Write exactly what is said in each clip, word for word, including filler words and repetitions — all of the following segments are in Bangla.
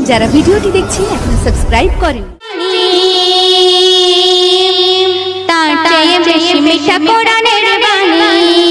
যারা ভিডিওটি দেখছেন এখনো সাবস্ক্রাইব করেন। তার চেয়ে বেশি মিঠা কোরআনের বাণী,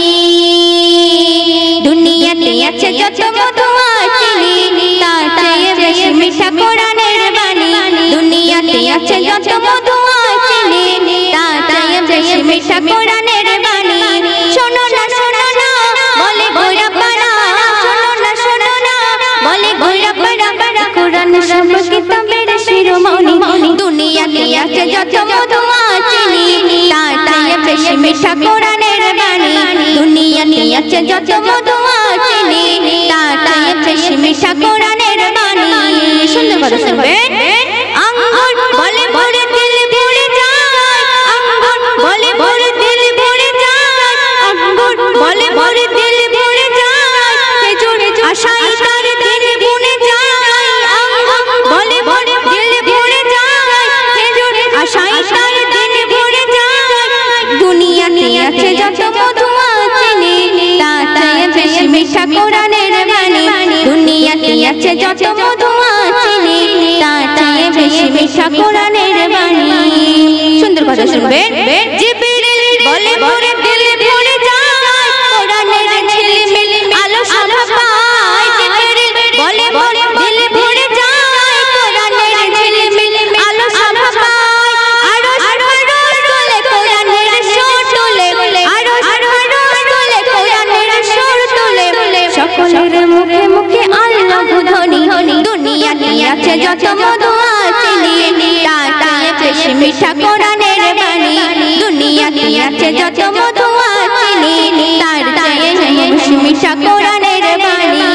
দুনিয়াতে আছে যত মধু চিনি, তার চেয়ে বেশি মিঠা কোরআনের বাণী, দুনিয়াতে আছে যত মধু চিনি, তার চেয়ে বেশি মিঠা কোরআনের বাণী। শোনো না শোনো না বলে গোরা পাড়া, শোনো না শোনো না বলে গোরা পাড়া, কোরআন সব কিতাবের শিরোমণি, দুনিয়াতে আছে যত মধু চিনি, তার চেয়ে বেশি মিঠা কোরআনের বাণী, দুনিয়াতে আছে যত মধু চিনি, তার চেয়ে বেশি মিঠা কোরআনের বাণী। সুন্দর করে শুনবেন। আঙ্গুর বলে ভরে দিল ভরে যায়, আঙ্গুর বলে ভরে দিল ভরে যায়, আঙ্গুর বলে ভরে দিল ভরে যায়, খেজুর আশায় তার দিল বুনে যায়, আঙ্গুর বলে ভরে দিল ভরে যায়, খেজুর আশায় তার দিল ভরে যায়, দুনিয়াতে আছে যত মধু চিনি, তার চেয়ে বেশি মিঠা কোরআনের বাণী, দুনিয়াতে আছে যত মধু চিনি, তার চেয়ে বেশি মিঠা কোরআনের বাণী। সুন্দর কথা শুনবেন। জিবরিল বলে ভরে দিল ভরে যায়, কোরআনের ঝিলমিল আলো শোভা পায়, জিবরিল বলে ভরে দিল ভরে যায়, কোরআনের ঝিলমিল আলো শোভা পায়, আরশ আরশ তোলে কোরআনের সুর তোলে, আরশ আরশ তোলে কোরআনের সুর তোলে, সকলের মুখে মুখে আল্লাহ ধ্বনি, দুনিয়াতে আছে যত মধু চিনি, তার চেয়ে বেশি মিঠা কোরআনের বাণী, দুনিয়াতে আছে যত মধু চিনি, তার চেয়ে বেশি মিঠা কোরআনের বাণী।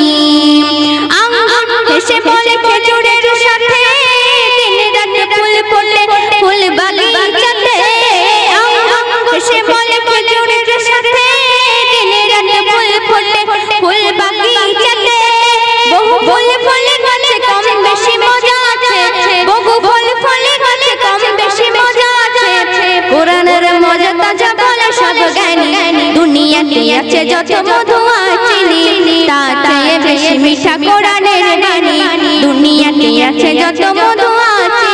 আঙ্গুর হেসে বলে খেজুরের সাথে, দিন রাতে ফুল ফোটে ফুল বাগিচাতে, আঙ্গুর হেসে বলে খেজুরের সাথে, দিন রাতে ফুল ফোটে ফুল বাগিচাতে, বহু ফুল ফলে গাছে কম বেশি মজা আছে, বহু ফুল ফলে গাছে কম বেশি মজা আছে, কোরআনের মজা তাজা বলে সব জ্ঞানী, দুনিয়াতে আছে যত মধু চিনি, তার চেয়ে বেশি মিঠা কোরআনের বাণী, দুনিয়াতে আছে যত মধু